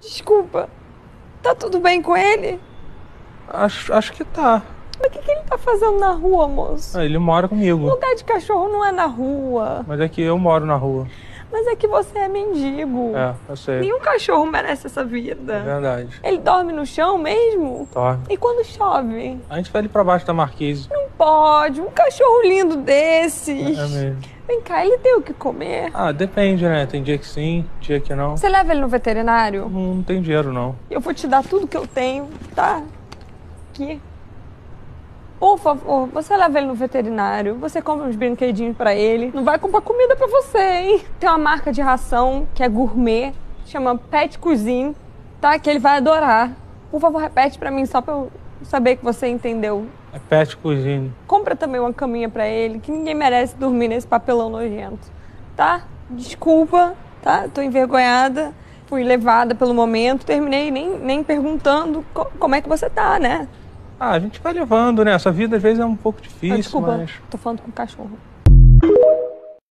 Desculpa. Tá tudo bem com ele? Acho que tá. Mas o que ele tá fazendo na rua, moço? Ele mora comigo. Lugar de cachorro não é na rua. Mas é que eu moro na rua. Mas é que você é mendigo. É, eu sei. Nenhum cachorro merece essa vida. É verdade. Ele dorme no chão mesmo? Dorme. E quando chove? A gente vai ali pra baixo da marquise. Não pode. Um cachorro lindo desses. É mesmo. Vem cá, ele tem o que comer? Ah, depende, né? Tem dia que sim, dia que não. Você leva ele no veterinário? Não tem dinheiro, não. Eu vou te dar tudo que eu tenho, tá? Aqui. Por favor, você leva ele no veterinário, você compra uns brinquedinhos pra ele, não vai comprar comida pra você, hein? Tem uma marca de ração que é gourmet, chama Pet Cuisine, tá? Que ele vai adorar. Por favor, repete pra mim, só pra eu saber que você entendeu. É Pet Cuisine. Compra também uma caminha pra ele, que ninguém merece dormir nesse papelão nojento, tá? Desculpa, tá? Tô envergonhada, fui levada pelo momento, terminei nem perguntando como é que você tá, né? Ah, a gente vai levando, né? Essa vida às vezes é um pouco difícil, Desculpa, mas... tô falando com o cachorro.